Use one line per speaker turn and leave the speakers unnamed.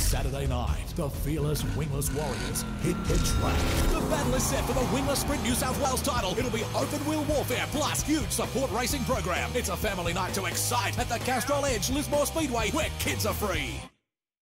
Saturday night, the fearless Wingless Warriors hit the track. The battle is set for the Wingless Sprint New South Wales title. It'll be open wheel warfare plus huge support racing program. It's a family night to excite at the Castrol Edge Lismore Speedway, where kids are free.